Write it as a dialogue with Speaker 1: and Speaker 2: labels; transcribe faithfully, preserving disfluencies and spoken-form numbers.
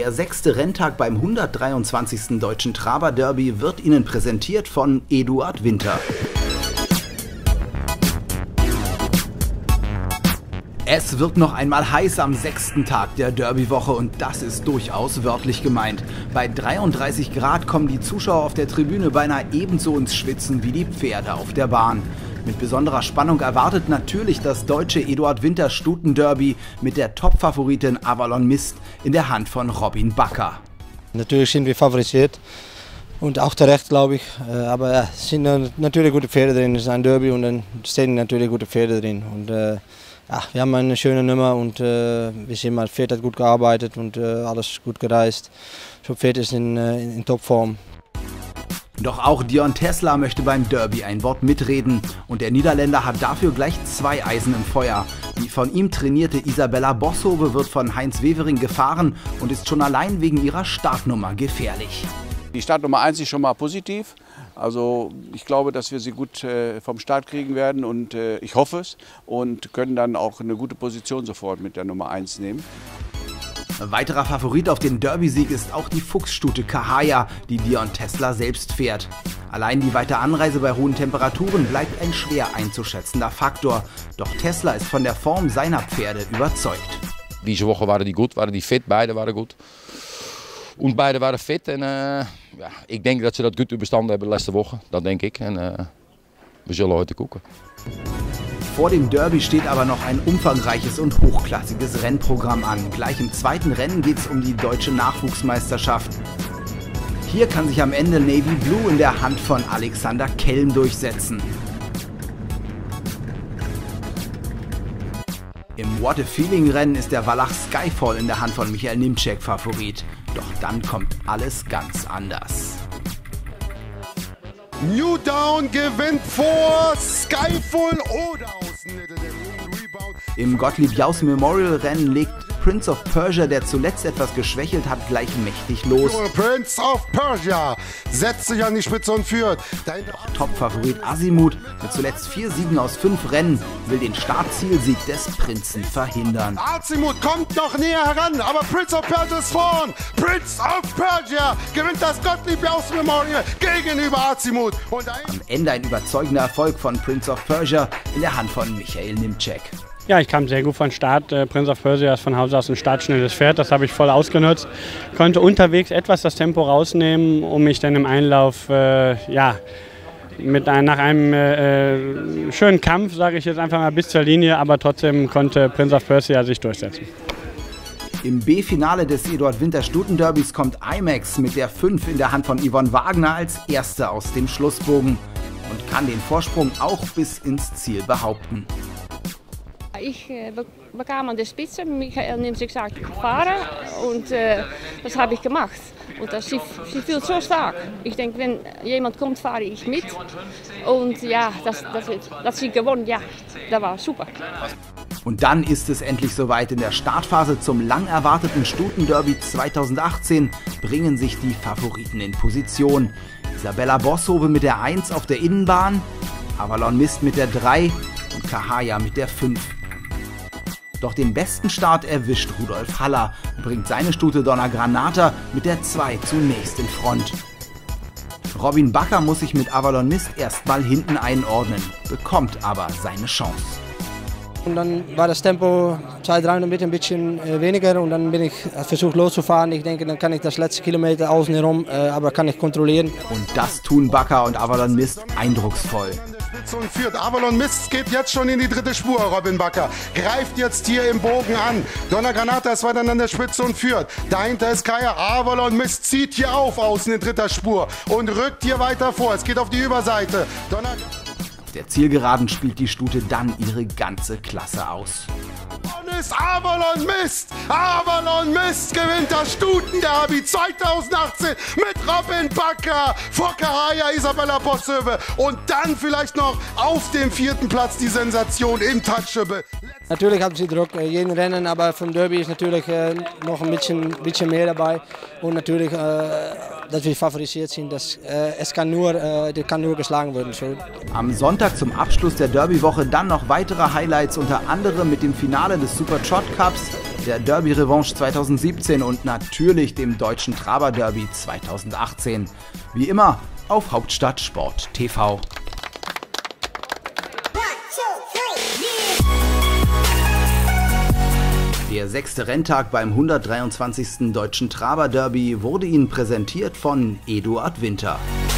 Speaker 1: Der sechste Renntag beim hundertdreiundzwanzigsten Deutschen Traber-Derby wird Ihnen präsentiert von Eduard Winter. Es wird noch einmal heiß am sechsten Tag der Derbywoche und das ist durchaus wörtlich gemeint. Bei dreiunddreißig Grad kommen die Zuschauer auf der Tribüne beinahe ebenso ins Schwitzen wie die Pferde auf der Bahn. Mit besonderer Spannung erwartet natürlich das deutsche Eduard Winter Stuten-Derby mit der Top-Favoritin Avalon Mist in der Hand von Robin Bakker.
Speaker 2: Natürlich sind wir favorisiert und auch zu Recht, glaube ich. Aber es sind natürlich gute Pferde drin. Es ist ein Derby und dann stehen natürlich gute Pferde drin. Und, äh, ja, wir haben eine schöne Nummer und äh, wir sehen mal, das Pferd hat gut gearbeitet und äh, alles gut gereist. Das Pferd ist in, äh, in Topform.
Speaker 1: Doch auch Dion Tesla möchte beim Derby ein Wort mitreden und der Niederländer hat dafür gleich zwei Eisen im Feuer. Die von ihm trainierte Isabella Boshove wird von Heinz Wevering gefahren und ist schon allein wegen ihrer Startnummer gefährlich.
Speaker 3: Die Startnummer eins ist schon mal positiv. Also ich glaube, dass wir sie gut äh, vom Start kriegen werden und äh, ich hoffe es und können dann auch eine gute Position sofort mit der Nummer eins nehmen.
Speaker 1: Weiterer Favorit auf den Derby-Sieg ist auch die Fuchsstute Kahaya, die Dion Tesla selbst fährt. Allein die weite Anreise bei hohen Temperaturen bleibt ein schwer einzuschätzender Faktor. Doch Tesla ist von der Form seiner Pferde überzeugt.
Speaker 4: Diese Woche waren die gut, waren die fit, beide waren gut. Und beide waren fit en uh, ja, ik denk dat ze dat goed überstanden hebben de laatste Woche, dat denk ik. En uh, we zullen heute gucken.
Speaker 1: Vor dem Derby steht aber noch ein umfangreiches und hochklassiges Rennprogramm an. Gleich im zweiten Rennen geht es um die deutsche Nachwuchsmeisterschaft. Hier kann sich am Ende Navy Blue in der Hand von Alexander Kelm durchsetzen. Im What a Feeling Rennen ist der Wallach Skyfall in der Hand von Michael Nimczek Favorit. Doch dann kommt alles ganz anders.
Speaker 5: New Down gewinnt vor Skyfall oder Außenmittel.
Speaker 1: Im Gottlieb Jaus Memorial Rennen legt Prince of Persia, der zuletzt etwas geschwächelt hat, gleich mächtig los.
Speaker 5: Prince of Persia setzt sich an die Spitze und führt.
Speaker 1: Doch Top-Favorit Azimuth mit zuletzt vier Siegen aus fünf Rennen will den Startzielsieg des Prinzen verhindern.
Speaker 5: Azimuth kommt noch näher heran, aber Prince of Persia ist vorn. Prince of Persia gewinnt das Gottlieb Jaus Memorial gegenüber Azimuth. Und
Speaker 1: am Ende ein überzeugender Erfolg von Prince of Persia in der Hand von Michael Nimczek.
Speaker 6: Ja, ich kam sehr gut von Start. Äh, Prince of Persia ist von Haus aus ein startschnelles Pferd, das habe ich voll ausgenutzt. Konnte unterwegs etwas das Tempo rausnehmen, um mich dann im Einlauf, äh, ja, mit ein, nach einem äh, schönen Kampf, sage ich jetzt einfach mal, bis zur Linie, aber trotzdem konnte Prince of Persia sich durchsetzen.
Speaker 1: Im B-Finale des Eduard Winter Stuten-Derbys kommt IMAX mit der fünf in der Hand von Yvonne Wagner als Erste aus dem Schlussbogen und kann den Vorsprung auch bis ins Ziel behaupten.
Speaker 7: Ich äh, bekam an der Spitze, Michael Nimczek sagte, fahren und äh, das habe ich gemacht. Und das, sie, sie fühlt so stark. Ich denke, wenn jemand kommt, fahre ich mit. Und ja, das, das, das sie gewonnen, ja, das war super.
Speaker 1: Und dann ist es endlich soweit. In der Startphase zum lang erwarteten Stuten-Derby zweitausendachtzehn bringen sich die Favoriten in Position. Isabella Boshove mit der eins auf der Innenbahn, Avalon Mist mit der drei und Kahaya mit der fünf. Doch den besten Start erwischt Rudolf Haller und bringt seine Stute Donna Granata mit der zwei zunächst in Front. Robin Bakker muss sich mit Avalon Mist erstmal hinten einordnen, bekommt aber seine Chance.
Speaker 2: Und dann war das Tempo zwei, dreihundert Meter ein bisschen weniger und dann bin ich versucht loszufahren. Ich denke, dann kann ich das letzte Kilometer außen herum, aber kann ich kontrollieren.
Speaker 1: Und das tun Bakker und Avalon Mist eindrucksvoll.
Speaker 5: Und führt. Avalon Mist geht jetzt schon in die dritte Spur, Robin Bakker. Greift jetzt hier im Bogen an. Donna Granata ist weiter an der Spitze und führt. Dahinter ist Kaya. Avalon Mist zieht hier auf außen in dritter Spur und rückt hier weiter vor. Es geht auf die Überseite. Donna
Speaker 1: Auf der Zielgeraden spielt die Stute dann ihre ganze Klasse aus.
Speaker 5: Ist Avalon Mist! Avalon Mist gewinnt das Stuten-Derby zweitausendachtzehn mit Robin Bakker vor Kahaya, Isabella Boshove und dann vielleicht noch auf dem vierten Platz die Sensation im Touchable.
Speaker 2: Natürlich haben sie Druck, jeden Rennen, aber vom Derby ist natürlich äh, noch ein bisschen, bisschen mehr dabei und natürlich, äh, dass wir favorisiert sind, dass, äh, es kann nur, äh, das kann nur geschlagen werden. So.
Speaker 1: Am Sonntag zum Abschluss der Derbywoche dann noch weitere Highlights, unter anderem mit dem Finale des Super Trot Cups, der Derby-Revanche zweitausendsiebzehn und natürlich dem Deutschen Traber-Derby zweitausendachtzehn. Wie immer auf Hauptstadt Sport T V. Der sechste Renntag beim hundertdreiundzwanzigsten Deutschen Traber-Derby wurde Ihnen präsentiert von Eduard Winter.